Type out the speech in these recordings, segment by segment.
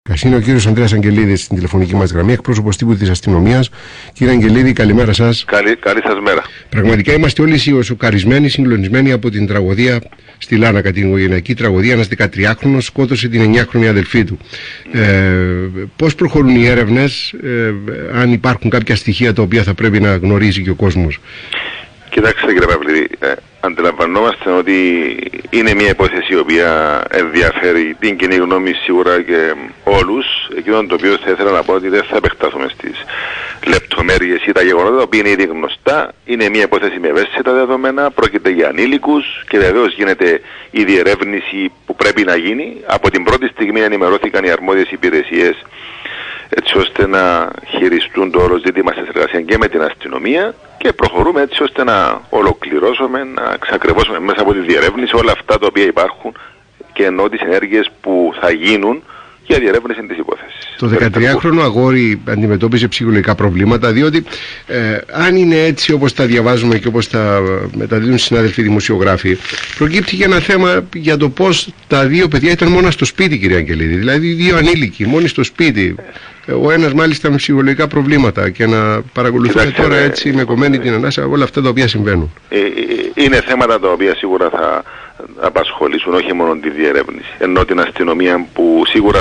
Είναι ο κύριος Ανδρέας Αγγελίδης στην τηλεφωνική μας γραμμή, εκπρόσωπος τύπου της αστυνομίας. Κύριε Αγγελίδη, καλημέρα σας. Καλή σας μέρα. Πραγματικά είμαστε όλοι σοκαρισμένοι, συγκλονισμένοι από την τραγωδία στη Λάνακα, την οικογενειακή τραγωδία. Ένας 13χρονος σκότωσε την 9χρονη αδελφή του. Πώς προχωρούν οι έρευνες, αν υπάρχουν κάποια στοιχεία τα οποία θα πρέπει να γνωρίζει και ο κόσμος? Κοιτάξτε κύριε Παυλίδη, αντιλαμβανόμαστε ότι είναι μια υπόθεση η οποία ενδιαφέρει την κοινή γνώμη σίγουρα και όλους. Εκείνο το οποίο θα ήθελα να πω ότι δεν θα επεκταθούμε στις λεπτομέρειες ή τα γεγονότα, τα οποία είναι ήδη γνωστά. Είναι μια υπόθεση με ευαίσθητα δεδομένα, πρόκειται για ανήλικους και βεβαίως γίνεται η διερεύνηση που πρέπει να γίνει. Από την πρώτη στιγμή ενημερώθηκαν οι αρμόδιες υπηρεσίες έτσι ώστε να χειριστούν το όλο ζήτημα σε συνεργασία και με την αστυνομία και προχωρούμε έτσι ώστε να ολοκληρώσουμε, να εξακριβώσουμε μέσα από τη διερεύνηση όλα αυτά τα οποία υπάρχουν και ενώ τις ενέργειες που θα γίνουν για διερεύνηση της υπόθεσης. Το 13χρονο αγόρι αντιμετώπιζε ψυχολογικά προβλήματα, διότι αν είναι έτσι όπως τα διαβάζουμε και όπως τα μεταδίδουν συνάδελφοι δημοσιογράφοι, προκύπτει και ένα θέμα για το πώς τα δύο παιδιά ήταν μόνα στο σπίτι, κύριε Αγγελίδη. Δηλαδή δύο ανήλικοι, μόνοι στο σπίτι. Ο ένας μάλιστα με ψυχολογικά προβλήματα και να παρακολουθούμε τώρα έτσι με κομμένη την ανάσα όλα αυτά τα οποία συμβαίνουν. Είναι θέματα τα οποία σίγουρα θα απασχολήσουν όχι μόνο τη διερεύνηση, ενώ την αστυνομία που σίγουρα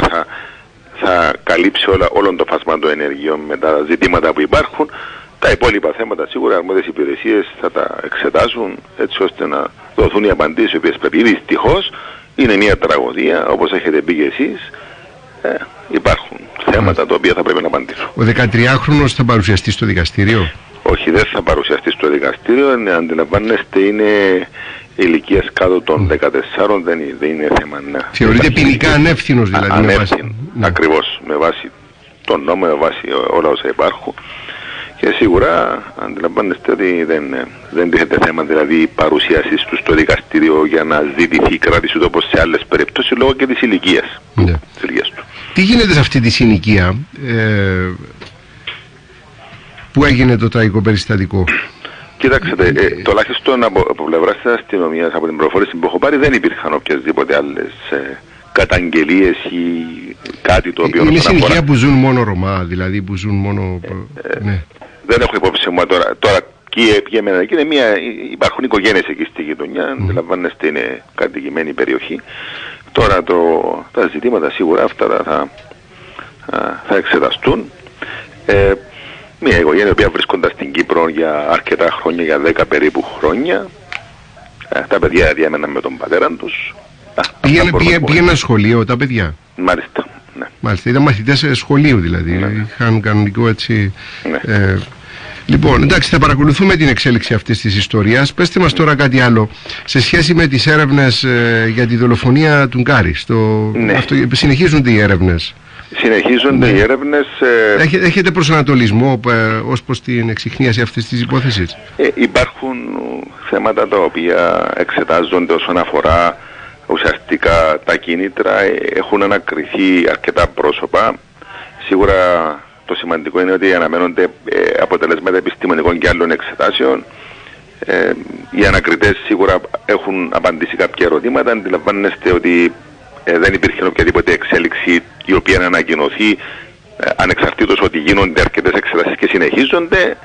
θα καλύψει όλο το φάσμα των ενεργειών με τα ζητήματα που υπάρχουν. Τα υπόλοιπα θέματα σίγουρα οι αρμόδιες υπηρεσίες θα τα εξετάσουν έτσι ώστε να δοθούν οι απαντήσεις οι οποίες πρέπει. Δυστυχώς είναι μια τραγωδία, όπως έχετε πει και εσείς. Υπάρχουν θέματα τα οποία θα πρέπει να απαντήσουν. Ο 13χρονος θα παρουσιαστεί στο δικαστήριο? Όχι, δεν θα παρουσιαστεί στο δικαστήριο. Αντιλαμβάνεστε, είναι ηλικίας κάτω των 14, δεν είναι θέμα να... Θεωρείται ποινικά ανεύθυνος δηλαδή? Ανεύθυνο, ακριβώς, με βάση τον νόμο, με βάση όλα όσα υπάρχουν. Και σίγουρα αντιλαμβάνεστε ότι δεν τίθεται θέμα δηλαδή παρουσίασης του στο δικαστήριο για να ζητηθεί η κράτηση του όπως σε άλλες περιπτώσεις λόγω και της ηλικίας του. Τι γίνεται σε αυτή τη συνοικία που έγινε το τραγικό περιστατικό? Κοιτάξτε, τουλάχιστον από πλευράς της αστυνομίας, από την προφόρηση που έχω πάρει, δεν υπήρχαν οποιασδήποτε άλλες καταγγελίες ή κάτι το οποίο... Είναι συνοικία που ζουν μόνο Ρωμά, δηλαδή που ζουν μόνο... ναι. Δεν έχω υπόψη μου τώρα ποιεμένα εκεί, υπάρχουν οικογένειες εκεί στη γειτονιά, αντιλαμβάνεστε είναι κατοικημένη περιοχή. Τώρα τα ζητήματα σίγουρα αυτά θα εξεταστούν. Μια οικογένεια η οποία βρίσκονταν στην Κύπρο για αρκετά χρόνια, για 10 περίπου χρόνια. Τα παιδιά διέμεναν με τον πατέρα τους. Πήγαιναν σχολείο τα παιδιά? Μάλιστα, ναι. Μάλιστα, ήταν μαθητές σχολείου δηλαδή, ναι. Είχαν κανονικό έτσι... Ναι. Λοιπόν, εντάξει, θα παρακολουθούμε την εξέλιξη αυτής της ιστορίας. Πέστε μας τώρα κάτι άλλο σε σχέση με τις έρευνες για τη δολοφονία του Γκάρη. Ναι. Συνεχίζονται οι έρευνες? Συνεχίζονται οι έρευνες. Έχετε προσανατολισμό ως προς την εξιχνίαση αυτής της υπόθεσης? Υπάρχουν θέματα τα οποία εξετάζονται όσον αφορά ουσιαστικά τα κίνητρα. Έχουν ανακριθεί αρκετά πρόσωπα. Σίγουρα το σημαντικό είναι ότι αναμένονται αποτελέσματα επιστημονικών και άλλων εξετάσεων. Οι ανακριτές σίγουρα έχουν απαντήσει κάποια ερωτήματα. Αντιλαμβάνεστε ότι δεν υπήρχε οποιαδήποτε εξέλιξη η οποία να ανακοινωθεί ανεξαρτήτως ότι γίνονται αρκετές εξετάσεις και συνεχίζονται.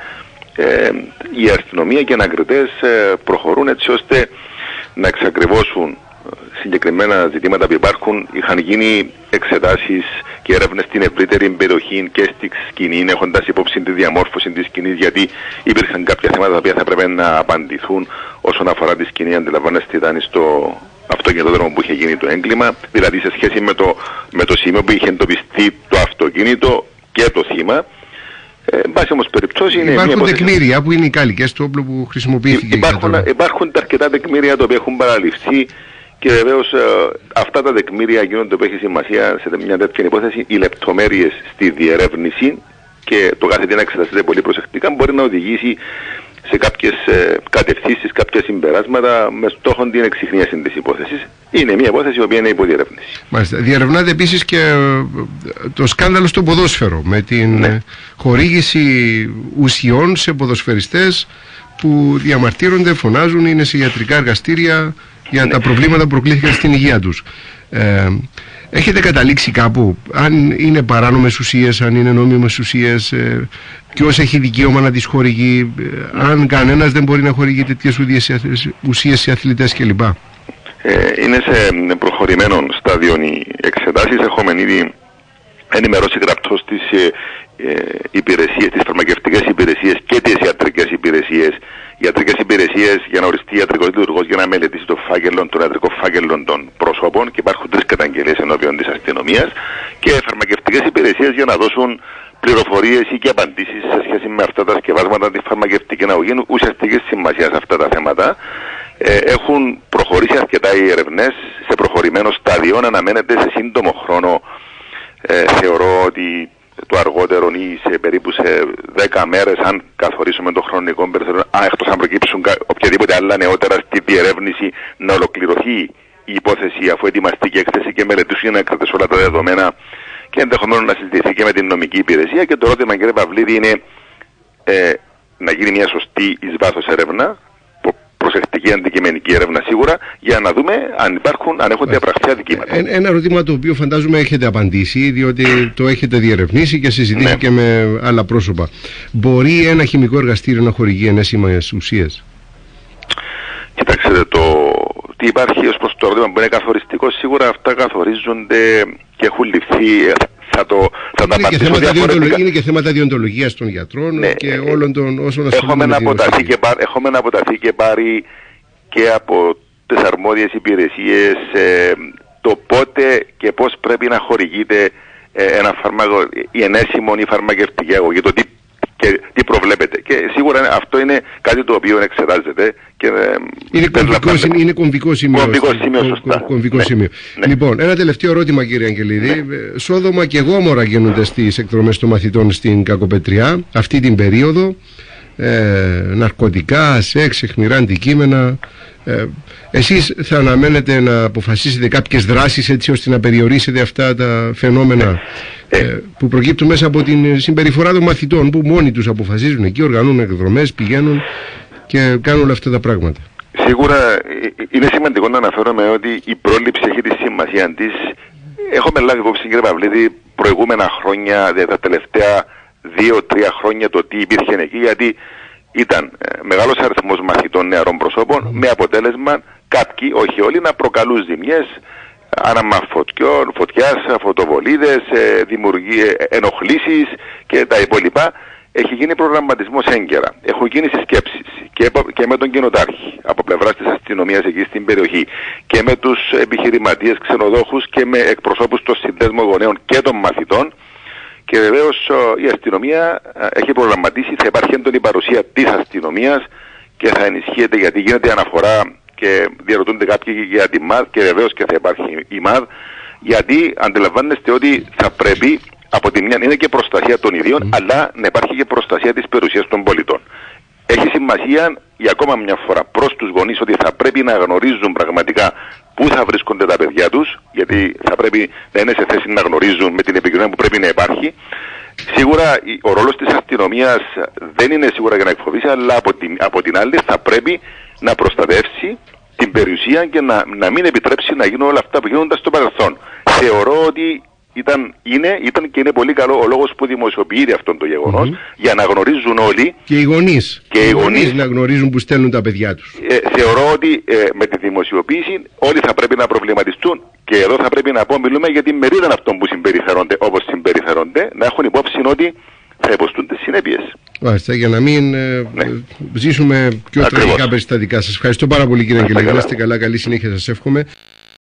Η αστυνομία και οι ανακριτές προχωρούν έτσι ώστε να εξακριβώσουν συγκεκριμένα ζητήματα που υπάρχουν. Είχαν γίνει εξετάσεις και έρευνες στην ευρύτερη περιοχή και στη σκηνή, έχοντας υπόψη τη διαμόρφωση της σκηνής, γιατί υπήρχαν κάποια θέματα τα οποία θα πρέπει να απαντηθούν όσον αφορά τη σκηνή. Αντιλαμβάνεστε, ήταν στο αυτοκινητόδρομο που είχε γίνει το έγκλημα, δηλαδή σε σχέση με το σημείο που είχε εντοπιστεί το αυτοκίνητο και το θύμα. Εν πάση όμως περιπτώσει είναι υπάρχουν τεκμήρια που είναι οι κάλικες του όπλου που χρησιμοποιήθηκε. Υπάρχουν αρκετά τεκμήρια τα οποία έχουν παραληφθεί. Και βεβαίως αυτά τα τεκμήρια γίνονται που έχει σημασία σε μια τέτοια υπόθεση. Οι λεπτομέρειες στη διερεύνηση και το κάθε τι να εξεταστείτε πολύ προσεκτικά μπορεί να οδηγήσει σε κάποιες κατευθύνσεις, κάποια συμπεράσματα με στόχο την εξιχνίαση της υπόθεσης. Είναι μια υπόθεση η οποία είναι υποδιερεύνηση. Μάλιστα. Διερευνάται επίσης και το σκάνδαλο στο ποδόσφαιρο με την χορήγηση ουσιών σε ποδοσφαιριστές που διαμαρτύρονται, φωνάζουν, είναι σε ιατρικά εργαστήρια για τα προβλήματα που προκλήθηκαν στην υγεία τους. Έχετε καταλήξει κάπου αν είναι παράνομες ουσίες, αν είναι νόμιμες ουσίες, ποιος έχει δικαίωμα να τις χορηγεί, αν κανένας δεν μπορεί να χορηγεί τέτοιες ουσίες σε αθλητές κλπ? Είναι σε προχωρημένο στάδιο οι εξετάσεις. Έχουμε ήδη ενημερώσει γραπτώς τις υπηρεσίες, τις φαρμακευτικές υπηρεσίες και τις ιατρικές υπηρεσίες. Οι ιατρικές υπηρεσίες για να οριστεί ιατρικός λειτουργός για να μελετήσει το ιατρικό φάκελο των προσώπων, και υπάρχουν 3 καταγγελίες ενώπιον της αστυνομίας, και φαρμακευτικές υπηρεσίες για να δώσουν πληροφορίες ή και απαντήσεις σε σχέση με αυτά τα σκευάσματα, τη φαρμακευτική αγωγή, ουσιαστικής σημασίας αυτά τα θέματα. Έχουν προχωρήσει αρκετά οι ερευνές σε προχωρημένο στάδιο. Αναμένεται σε σύντομο χρόνο, θεωρώ ότι το αργότερο ή σε περίπου σε 10 μέρες, αν καθορίσουμε το χρονικό περιθώριο, εκτός αν προκύψουν οποιαδήποτε άλλα νεότερα στη διερεύνηση, να ολοκληρωθεί η υπόθεση αφού ετοιμαστεί και έκθεση και μελετήσουν να κρατήσουν όλα τα δεδομένα και ενδεχομένως να συζητηθεί και με την νομική υπηρεσία. Και το ερώτημα, κύριε Παυλίδη, είναι να γίνει μια σωστή εις βάθος έρευνα, προσεκτική αντικειμενική έρευνα σίγουρα, για να δούμε αν έχουν διαπραχθεί αδικήματα. Ένα ερώτημα το οποίο φαντάζομαι έχετε απαντήσει, διότι το έχετε διερευνήσει και συζητήσει και με άλλα πρόσωπα. Μπορεί ένα χημικό εργαστήριο να χορηγεί ενέσιμες ουσίες? Κοιτάξτε, τι υπάρχει ως προς το ερώτημα που είναι καθοριστικό, σίγουρα αυτά καθορίζονται και έχουν ληφθεί. Είναι και θέματα διοντολογίας των γιατρών, ναι, και όλων των όσων ασχολούνται με την ουσία. Έχουμε να αποταθεί και πάρει και από τις αρμόδιες υπηρεσίες το πότε και πώς πρέπει να χορηγείται ένα φάρμακο, η ενέσιμο ή φαρμακευτική αγωγή, το τι προβλέπετε. Και σίγουρα αυτό είναι κάτι το οποίο εξετάζεται. Και είναι κομβικό σημείο. Κομβικό σημείο. Ναι. Λοιπόν, ένα τελευταίο ερώτημα, κύριε Αγγελίδη. Ναι. Σόδομα και γόμορα γίνονται στις εκδρομές των μαθητών στην Κακοπετριά αυτή την περίοδο. Ναρκωτικά, σεξ, αιχμηρά αντικείμενα. Εσείς θα αναμένετε να αποφασίσετε κάποιες δράσεις έτσι ώστε να περιορίσετε αυτά τα φαινόμενα που προκύπτουν μέσα από την συμπεριφορά των μαθητών, που μόνοι τους αποφασίζουν εκεί, οργανώνουν εκδρομές, πηγαίνουν και κάνουν όλα αυτά τα πράγματα? Σίγουρα είναι σημαντικό να αναφέρομαι ότι η πρόληψη έχει τη σημασία της. Έχουμε λάβει υπόψη, κύριε Παυλίδη, προηγούμενα χρόνια, τα τελευταία 2-3 χρόνια, το τι υπήρχε εκεί, γιατί ήταν μεγάλος αριθμός μαθητών νεαρών προσώπων, με αποτέλεσμα κάποιοι, όχι όλοι, να προκαλούν ζημιές, άναμα φωτιάς, φωτοβολίδες, ενοχλήσεις και τα υπόλοιπα. Έχει γίνει προγραμματισμός έγκαιρα. Έχουν γίνει συσκέψεις και με τον κοινοτάρχη από πλευράς της αστυνομίας εκεί στην περιοχή και με τους επιχειρηματίες, ξενοδόχους και με εκπροσώπους των συνδέσμων γονέων και των μαθητών. Και βεβαίως η αστυνομία έχει προγραμματίσει, θα υπάρχει έντονη παρουσία της αστυνομίας και θα ενισχύεται, γιατί γίνεται αναφορά και διαρωτούνται κάποιοι για τη ΜΑΔ, και βεβαίως και θα υπάρχει η ΜΑΔ, γιατί αντιλαμβάνεστε ότι θα πρέπει από τη μια είναι και προστασία των ιδίων, αλλά να υπάρχει και προστασία της περιουσίας των πολιτών. Έχει σημασία για ακόμα μια φορά προς τους γονείς ότι θα πρέπει να γνωρίζουν πραγματικά πού θα βρίσκονται τα παιδιά τους, γιατί θα πρέπει να είναι σε θέση να γνωρίζουν με την επικοινωνία που πρέπει να υπάρχει. Σίγουρα ο ρόλος της αστυνομίας δεν είναι σίγουρα για να εκφοβήσει, αλλά από την άλλη θα πρέπει να προστατεύσει την περιουσία και να μην επιτρέψει να γίνουν όλα αυτά που γίνονται στο παρελθόν. Θεωρώ ότι ήταν και είναι πολύ καλό ο λόγος που δημοσιοποιείται αυτό το γεγονός, για να γνωρίζουν όλοι. Και οι γονείς. Να γνωρίζουν που στέλνουν τα παιδιά τους. Θεωρώ ότι με τη δημοσιοποίηση όλοι θα πρέπει να προβληματιστούν, και εδώ θα πρέπει να πω, μιλούμε για τη μερίδα αυτών που συμπεριφέρονται όπως συμπεριφέρονται, να έχουν υπόψη ότι θα υποστούν τις συνέπειες. Μάλιστα, για να μην ζήσουμε πιο τραγικά περιστατικά. Σας ευχαριστώ πάρα πολύ, κύριε Αγγελίδη. Να είστε καλά, καλή συνέχεια σας εύχομαι.